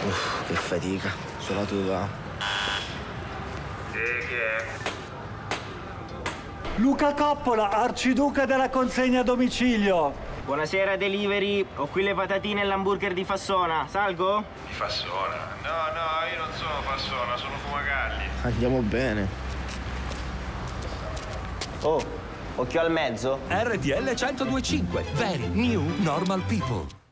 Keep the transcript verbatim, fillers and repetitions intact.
Uff, che fatica. Solo tu va. Sì, chi è? Luca Coppola, arciduca della consegna a domicilio. Buonasera delivery, ho qui le patatine e l'hamburger di Fassona, salgo? Di Fassona? No, no, io non sono Fassona, sono Fumagalli. Andiamo bene. Oh, occhio al mezzo. R T L centodue e cinque, Very New Normal People.